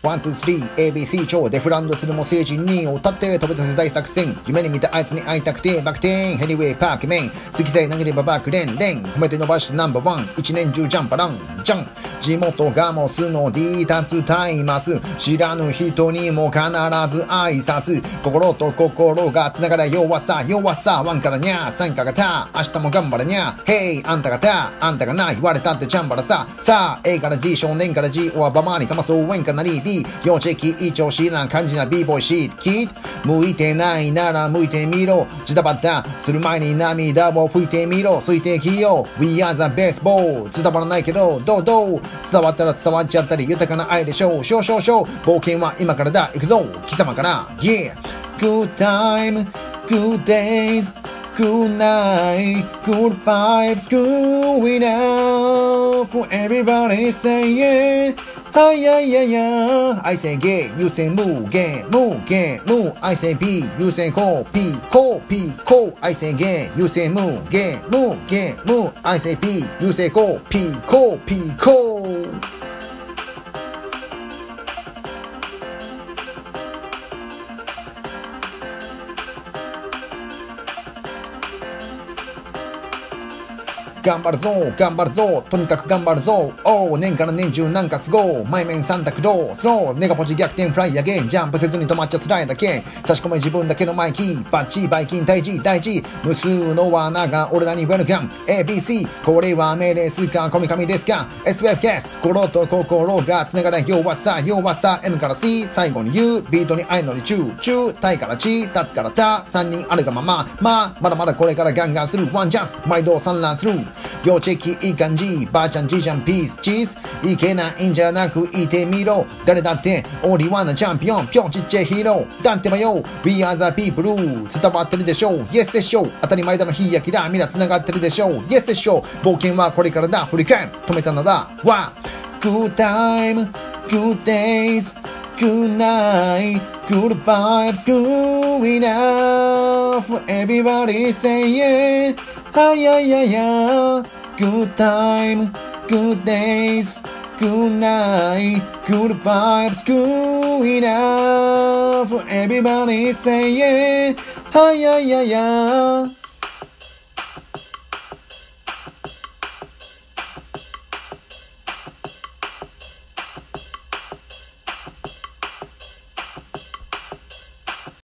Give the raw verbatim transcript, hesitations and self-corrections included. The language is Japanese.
ワン、ツー、スリー、エービーシー 超デフランドするも成人にを立って飛び出せ大作戦。夢に見たあいつに会いたくてバク転。ヘリウェイパークメイン。好きさえ投げればバックレンレン。褒めて伸ばしてナンバーワン。一年中ジャンパラン。ジャン。地元がもすのディータツタイマス。知らぬ人にも必ず挨拶。心と心が繋がら弱さ弱さ。ワンからニャー、三からター。明日も頑張らにゃー。ヘイ、あんたがター。あんたがな言われたってチャンバラさ。さあ、A から G、少年から G、おわばまにかまそう、ウェンかなり B。幼稚期、一応知らん感じな B ボイシート。キッ向いてないなら向いてみろ。ジタバタする前に涙を拭いてみろ。水滴よ。We are the best ball。伝わらないけど、どうどう伝わったら伝わっちゃったり、豊かな愛でしょう。少々少冒険は今からだ。行くぞ。貴様から。Yeah。Good time, good days.Good night, good vibes, good enough. Everybody say yeah. Hi, yeah, yeah, yeah. I say gay, you say move, gay, move, gay, move. I say P, you say co, P, co, P, co. I say gay, you say move, gay, move, gay, move. I say P, you say co, P, co, P, co.頑張るぞ頑張るぞとにかく頑張るぞおお年から年中なんかすごい前面三択どうスローネガポジ逆転フライアゲンジャンプせずに止まっちゃ辛いだけ差し込め自分だけのマイキーバッチバイキン大事大事無数の罠が俺らにウェルカム エービーシー これは命令すかこみかみですか エスエフ キャス心と心がつながら弱さ弱さ N から C 最後に U ビートに愛のり中中タイからチタツからタさんにんあるがまままあまだまだこれからガンガンするワンチャンス毎度産卵する幼稚期いい感じばあちゃんじいちゃんピースチーズいけないんじゃなくいてみろ誰だってオリワンなチャンピオンぴょんちっちゃいヒーローだってばよ We are the people 伝わってるでしょう Yes でしょう当たり前だの火やキラみんな繋がってるでしょう Yes でしょう冒険はこれからだ振り返る止めたならわ Good time Good days Good night Good vibes Good enough Everybody say yeah Hi, yeah, yeah, yeah. Good time, good days, good night, good vibes, good enough. Everybody say yeah. Hi, yeah, yeah, yeah.